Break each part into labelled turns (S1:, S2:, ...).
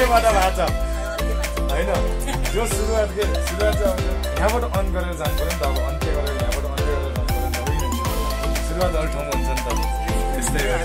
S1: केबाट भएको छ होइन जो सुरुवात चाहिँ यहाँबाट अन गरेर जानु पर्यो नि त अब अन्त्य गरेर यहाँबाट अन्त्य गरेर जानु पर्यो नि त सुरुवात अरू ठाउँमा हुन्छ नि त त्यस्तै हो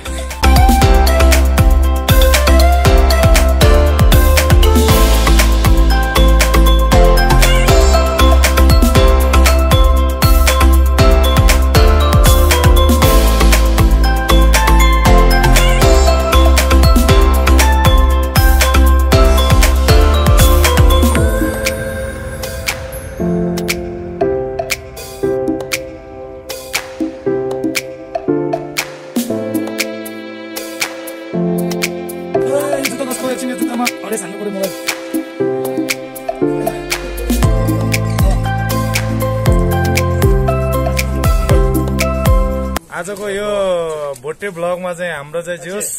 S1: आजको यो भोटे ब्लगमा चाहिँ हाम्रो चाहिँ जोस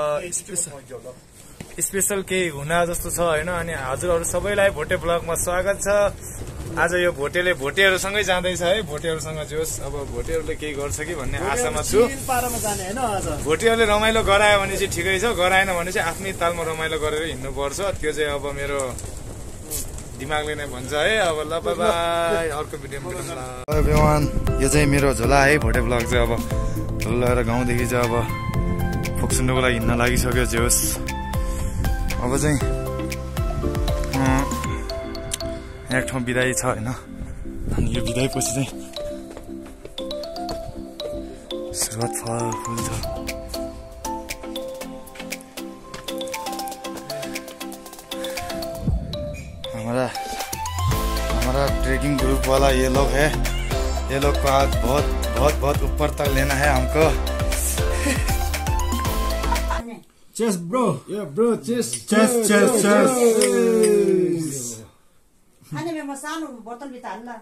S1: स्पेशल केही हुना जस्तो छ होइन अनि हजुरहरू सबैलाई भोटे ब्लगमा स्वागत छ। आज यो भोटेले भोटेहरूसँगै जाँदैछ है भोटेहरूसँग जोस अब भोटेहरूले केही गर्छ कि भन्ने आशामा छु। भोटेहरूले रमाइलो गरायो भने चाहिँ ठिकै छ गराएन भने चाहिँ आफ्नै तालमा रमाइलो गरेर हिँड्नुपर्छ त्यो चाहिँ अब मेरो दिमागले नै भन्छ है। अब ल बाई अर्को भिडियोमा भेटौँला। यो चाहिँ मेरो झोला है भोटे ब्लग चाहिँ अब झोला लगाएर गाउँदेखि चाहिँ अब फोक्सुन्डोको लागि हिँड्न लागिसक्यो जोस। अब चाहिँ एक ठाउँ बिदाई छ होइन अनि यो बिदाईपछि चाहिँ सुरुवात फल छ। हमारा ट्रेकिंग ग्रुप वाला ये लोग है, ये लोग को आज बहुत ऊपर तक लेना है हमको।
S2: Cheers bro, yeah bro, cheers.
S3: अनि म सानो बोतल भित्र हाल्ला।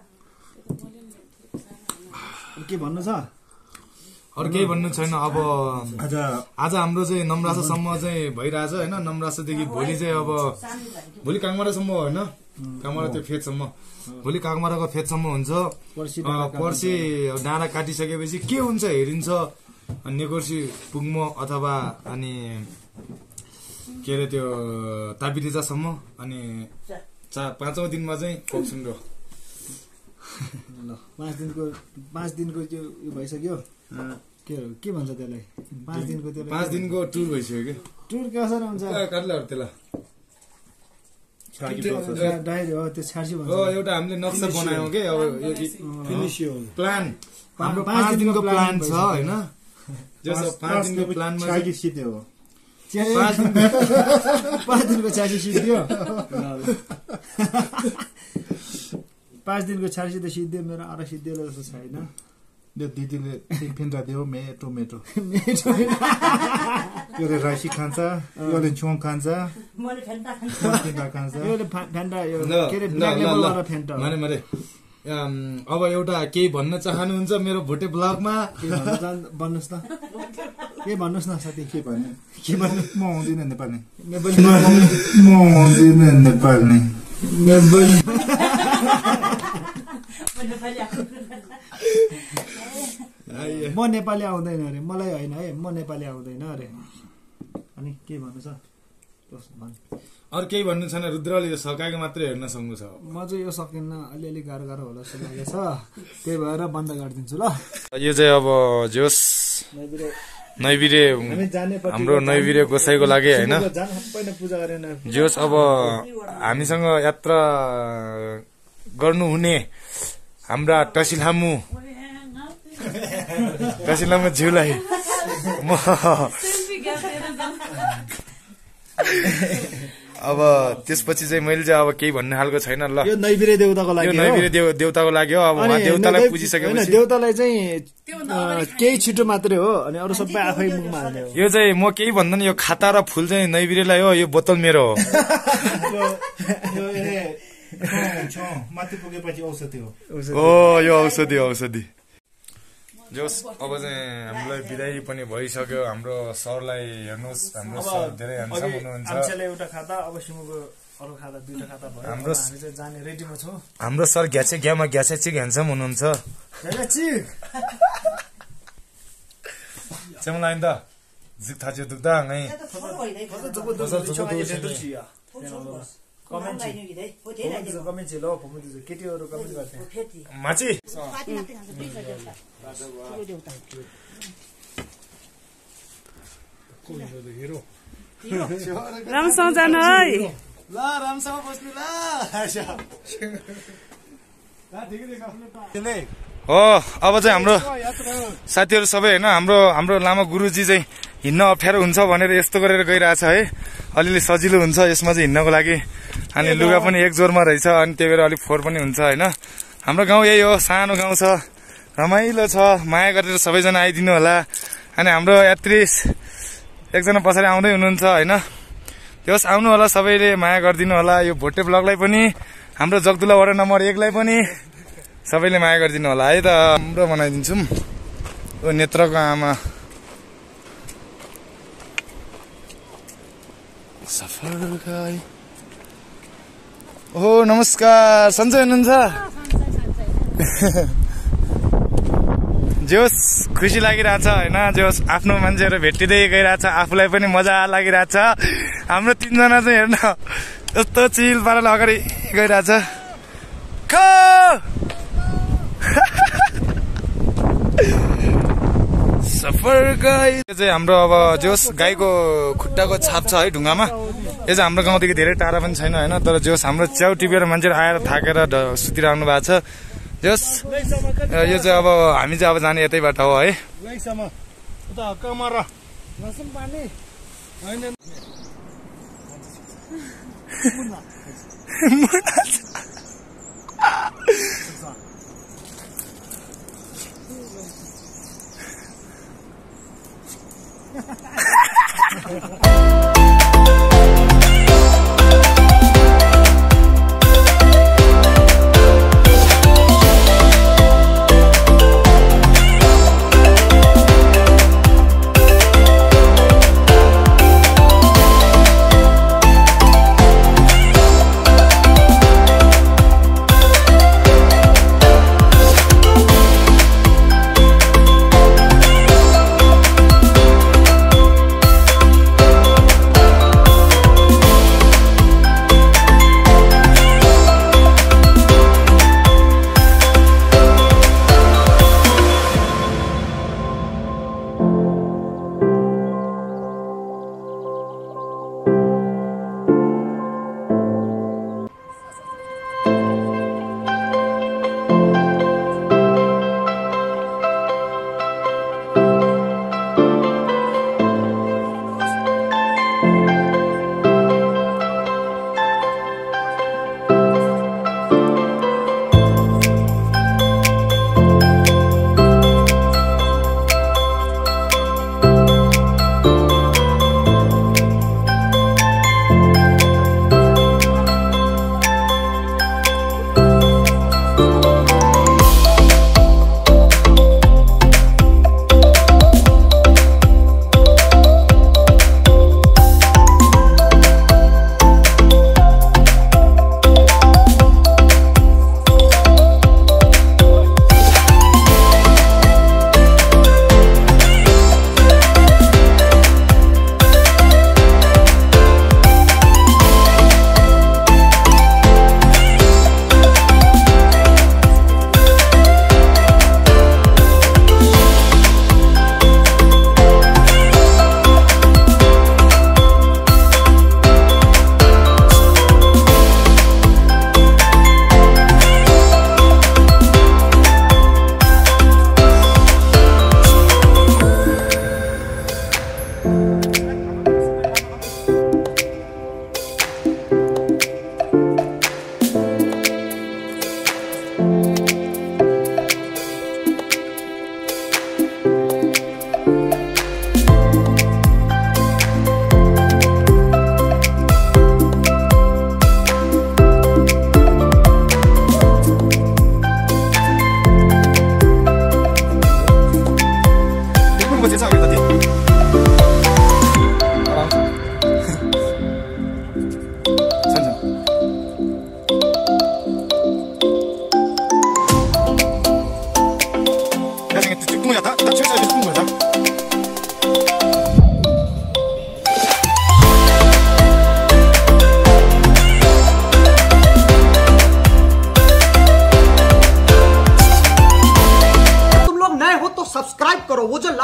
S2: के भन्नु छ?
S1: अरु केही भन्नु छैन। अब आज हाम्रो चाहिँ नमरासासम्म चाहिँ भइरहेछ होइन। नमरासादेखि भोलि चाहिँ अब भोलि काङमारासम्म होइन काङमारा त्यो फेदसम्म भोलि काङमाराको फेदसम्म हुन्छ। पर्सि डाँडा काटिसकेपछि के हुन्छ हेरिन्छ। नेकोर्सी पुग्म अथवा अनि के अरे त्यो तापिरिजासम्म अनि 5औं दिनमा चाहिँ फोक्सुन्डो।
S2: ल 5 दिनको त्यो भइसक्यो। के भन्छ त्यसलाई 5 दिनको
S1: टुर भइसक्यो कि
S2: टुर कसरी हुन्छ
S1: काट्लाहरु त्यसलाई
S2: डायरी हो त्यो छाड्छु भन्छ।
S1: एउटा हामीले नक्सा बनायौं के अब फिनिसियो प्लान हाम्रो 5 दिनको प्लान छ हैन। जो 5 दिनको प्लानमा
S2: छागी सिध्यो हो 5 दिनको छागी सिध्यो 5 दिनको छागी सिध्यो मेरो आरा सिध्यो जस्तो छैन।
S4: यो दिदीले फेन्टा दियो टोमेटो यो राइसी खान्छ योले चोङ खान्छ
S3: मैले फेन्टा
S4: खान्छ
S2: योले फेन्टा यो के रे ब्ल्याक लेबल वाला फेन्टा
S1: माने अब एउटा केही भन्न चाहनुहुन्छ मेरो भोटे ब्लगमा
S2: के भन्नुस् न के भन्नुस् न साथी
S4: के भन्नु म आउँदिन नेपाली
S2: म नेपाली आउँदैन अरे मलाई होइन है म नेपाली आउँदैन अरे अनि के भन्नु छ
S1: अरु केही भन्नु छैन। रुद्रले यो सकाएको मात्रै हेर्न सक्नु छ।
S2: म चाहिँ यो सकिन्न अलिअलि गाह्रो होला जस्तो लागेछ त्यही भएर बन्द गरिदिन्छु ल।
S1: यो चाहिँ अब जोस नैबिरे हाम्रो नैबिरे गोसाईको लागि हैन जोस अब हामीसँग यात्रा गर्नु हुने हाम्रा टसिलामु ज्यूलाई म अब त्यसपछि चाहिँ मैले चाहिँ अब केही भन्ने खालको छैन ल।
S2: यो नैबिरे देउताको लागि
S1: यो नैबिरे देउताको लागि हो। अब उहाँ देउतालाई पुजिसकेपछि
S2: देउतालाई चाहिँ केही छिटो मात्रै हो अनि अरु सबै आफै मुखमा हाल्ने हो।
S1: यो चाहिँ म केही भन्दैन यो खाता र फूल चाहिँ नैबिरेलाई हो। यो बोतल मेरो हो।
S4: माथि पुगेपछि औषधि हो।
S1: यो औषधि जोस अब चाहिँ हामीलाई बिदाई पनि भइसक्यो। हाम्रो सरलाई हेर्नुहोस् हाम्रो सर धेरै ह्यान्डसम हुनुहुन्छ।
S2: मान्छेले एउटा खाता अब सिमुको अरु खाता दुईटा खाता भयो।
S1: हाम्रो
S2: हामी चाहिँ जाने रेडीमा छौं।
S1: हाम्रो सर ग्यामा चिक ह्यान्डसम हुनुहुन्छ।
S2: चिक
S1: चमलाइन त 다 두다 ngay.
S3: Thế tôi phốt bồi đấy.
S2: 저도 저거 저거 해도지야.
S3: Phốt bồi. Không
S2: Comment
S3: lại như đấy. Phốt thế này
S2: 보면서
S3: được.
S2: 커멘트 로 보면서 KTO로 커멘트 같아.
S3: Phốt thì.
S1: 맞지?
S3: Phát nắp thì làm gì bây giờ được. Tôi đều tặng.
S5: राम्रोसँग जानु है
S2: ल रामसँग बस्नु ल
S1: हो अब चाहिँ हाम्रो साथीहरू सबै होइन हाम्रो लामा गुरुजी चाहिँ हिँड्न अप्ठ्यारो हुन्छ भनेर यस्तो गरेर गइरहेछ है अलिअलि सजिलो हुन्छ यसमा चाहिँ हिँड्नको लागि अनि लुगा पनि एक जोरमा रहेछ अनि त्यही भएर अलिक फोहोर पनि हुन्छ होइन हाम्रो गाउँ यही हो सानो गाउँ छ रमाइलो छ माया गरेर सबैजना आइदिनु होला अनि हाम्रो यात्री एकजना पछाडि आउँदै हुनुहुन्छ होइन त्यस आउनु होला सबैले माया गरिदिनु होला यो भोटे ब्लगलाई पनि हाम्रो जगदुला वडा नम्बर 1 लाई पनि सबैले माया गरिदिनु होला है त हाम्रो बनाइदिन्छौँ ओ नेत्रको आमा सफर गई ओ नमस्कार सन्चै हुनुहुन्छ जोस खुसी लागिरहेछ होइन जोस आफ्नो मान्छेहरू भेटिँदै गइरहेछ आफूलाई पनि मजा लागिरहेछ हाम्रो 3 जना चाहिँ हेर्न यस्तो चिल पाराले अगाडि गइरहेछ सफर गई यो चाहिँ हाम्रो अब जोस गाईको खुट्टाको छाप छ है ढुङ्गामा यो चाहिँ हाम्रो गाउँदेखि धेरै टाढा पनि छैन होइन तर जोस हाम्रो च्याउ टिपेर मान्छेहरू आएर थाकेर सुतिरहनु भएको छ जोस यो चाहिँ अब हामी चाहिँ अब जाने यतै बाटो हो है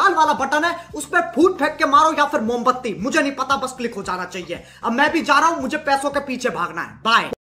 S6: लाल वाला बटन है, उस पर फूट फेंक के मारो या फिर मोमबत्ती, मुझे नहीं पता, बस क्लिक हो जाना चाहिए। अब मैं भी जा रहा हूं, मुझे पैसों के पीछे भागना है। बाय।